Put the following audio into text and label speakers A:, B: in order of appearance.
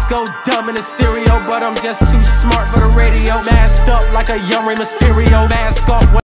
A: go dumb in the stereo, but I'm just too smart for the radio. Masked up like a young Rey Mysterio. Mask off when